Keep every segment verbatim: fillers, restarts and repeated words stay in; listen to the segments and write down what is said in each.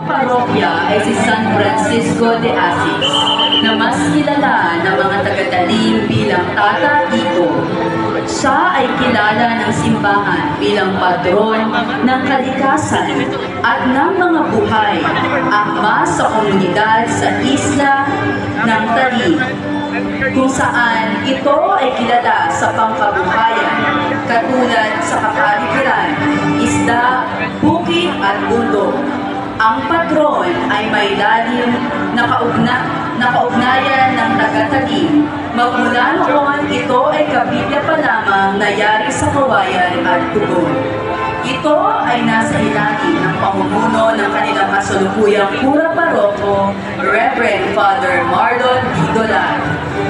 parokya ay si San Francisco de Assis, na mas kilala ng mga taga-Talim bilang Tata Iko. Siya ay kilala ng simbahan bilang patron ng kalikasan at ng mga buhay, akma sa komunidad sa isla ng Talim, kung saan ito ay kilala sa pangkabuhayan, katulad sa kapaligiran, isda, bukid at bundok. Ang patron ay may lalim na kaugna, na kaugnayan ng taga-Talim. Magmula noon, ito ay kabibya pa lamang nayari sa kawayan at tugon. Ito ay nasa ilalim ng pamumuno ng kanilang kasalukuyang Kura Paroko, Reverend Father Marlon D. Dolan.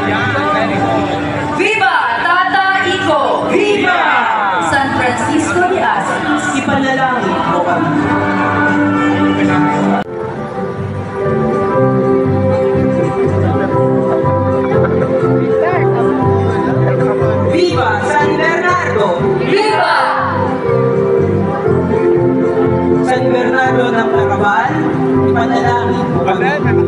Viva Tata Iko! Viva! San Francisco de Assis. Ipanalangin mo kami. Viva San Bernardo! Viva! San Bernardo ng Arabal, ipanalangin mo kami.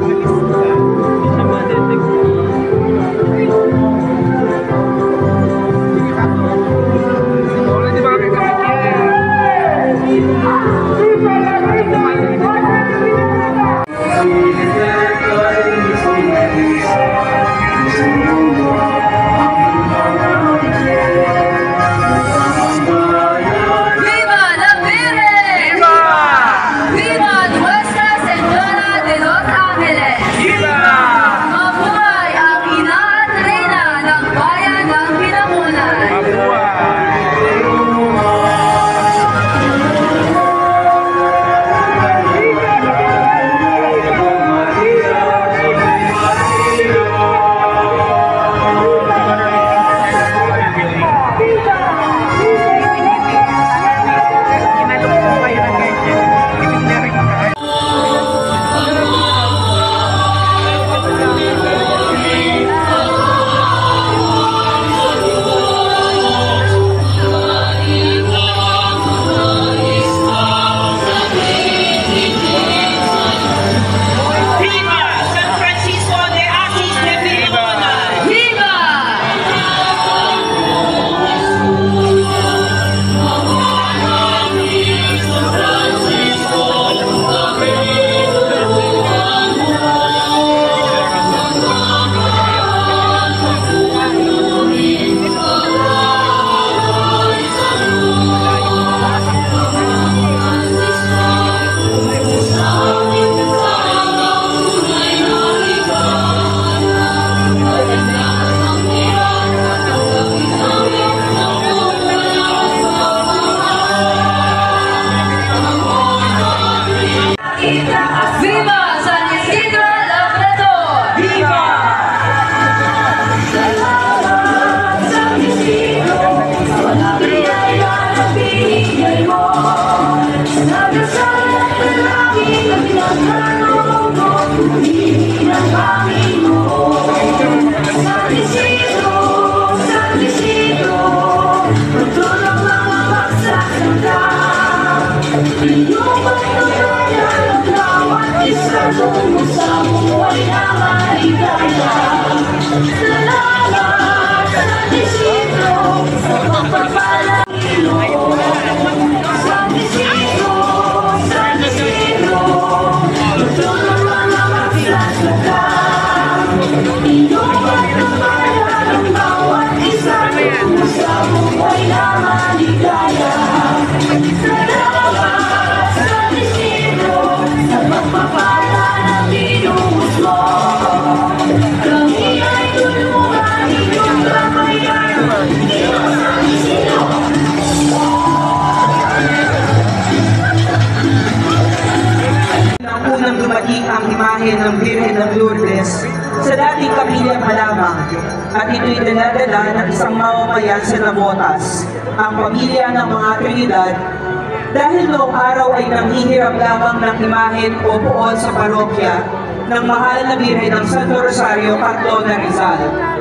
Ang imahe ng Birhen ng Lourdes sa dating kapilya pa lamang at ito'y daladala ng isang mamamayan sa Navotas, ang pamilya ng mga Trinidad, dahil noong araw ay nanghihirap lamang ng imahen o puon sa parokya ng mahal na Birhen ng Santo Rosario, Carlona, Rizal.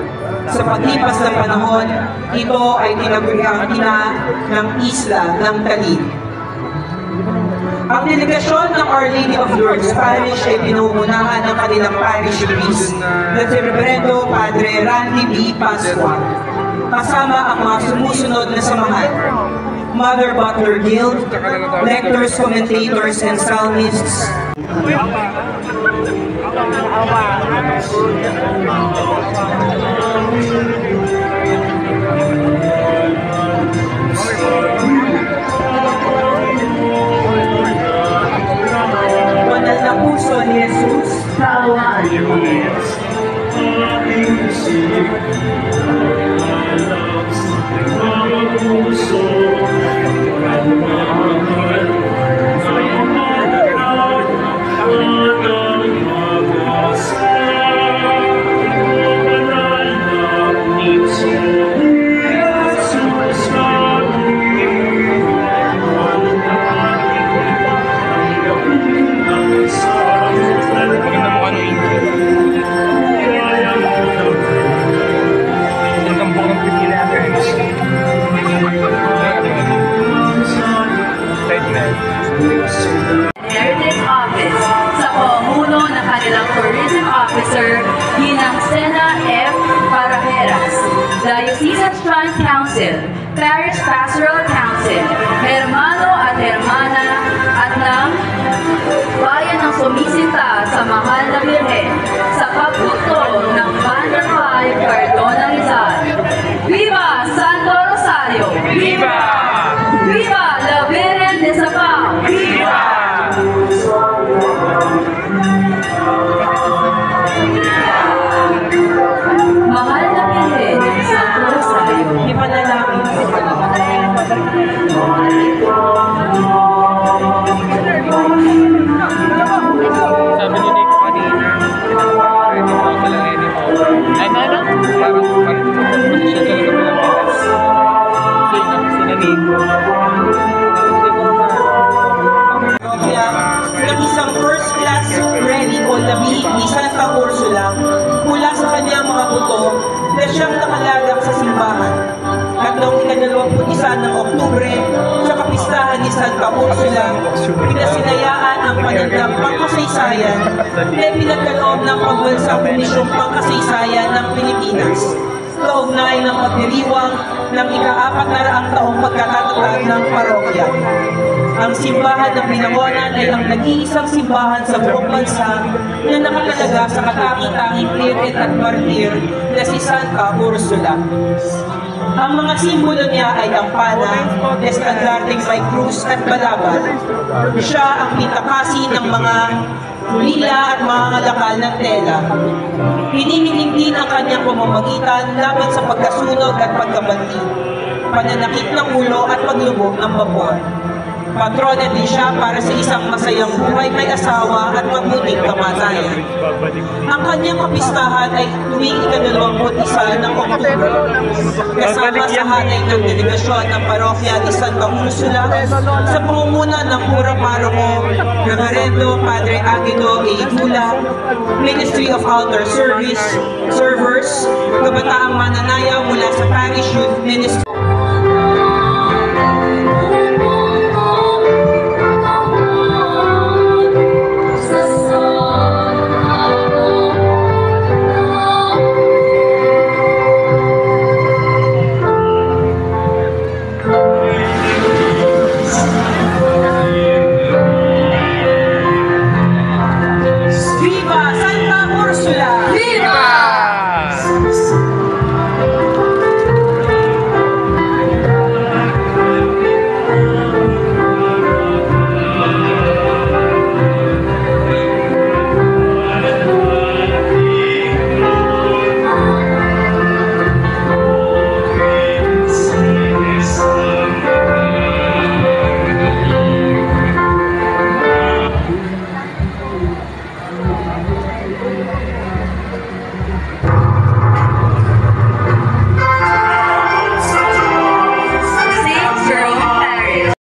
Sa paglipas ng panahon, ito ay tinaguriang ina ng isla ng Talim. Ang delegasyon ng Our Lady of Lourdes Parish ay pinungunahan ng kanilang parish priest na si Reverendo Padre Randy B. Pasqua, kasama ang mga sumusunod na samahan: Mother Butler Guild, lectors, commentators, and psalmists. Banal na puso ni Jesus, kaawaan mo. Heritage Office sa pamumuno ng kanilang Tourism Officer Ginang Sena F. Parajeras, Diocesan Shrine Council, Parish Pastoral Council, Hermano at Hermana at ng Bayan ng Sumisinta sa Mahal na Birhen sa pagbuto ng Banda five Cardona Rizal. Viva Santo Rosario! Viva! Viva la Virgen de Zapao! Viva! Mahal na Birhen ng Santo Rosario, Ipanalangin sa sabi ni Nico kanina, ready mo ako lang ready mo. Ay, ano? Parang, parang, posisyon sa likod ng pilas. Sino, sino Nico? Kaya, ng isang first class ready o labi ni Santa Ursula mula sa kanyang mga buto na siyang nakalagak sa simbahan. At noong ikadalawamput isa ng Oktubre, sa kapistahan ni Santa Ursula, pinasinayaan ang kanilang pangkasaysayan na pinagkaloob ng pagbansang Komisyong Pangkasaysayan ng Pilipinas. Kaugnay ng pagdiriwang ng ika-apat na raang taong pagkakatatag ng parokya. Ang simbahan ng Binangonan ay ang nag-iisang simbahan sa buong bansa na nakatalaga sa katangi-tanging pirit at martir na si Santa Ursula. Ang mga simbolo niya ay ang pana, estandardeng may krus at balaban. Siya ang pintakasi ng mga lila at mga ngalakal ng tela. Hinihiling din ang kanyang pamamagitan laban sa pagkasunog at pagkabanti, pananakit ng ulo at paglubog ng vapor. Patrona din siya para sa isang masayang buhay may asawa at mabuting kamatayan. Ang kanyang kapistahan ay tuwing ikadalawamput isa ng Oktubre. Kasama sa hanay ng delegasyon ng parokya ni Santa Ursula sa pangunguna ng Pura Paroko, Reverendo Padre Aguido A. Gula, Ministry of Altar Service, Servers, Kabataang Mananayaw mula sa Parish Youth Ministry.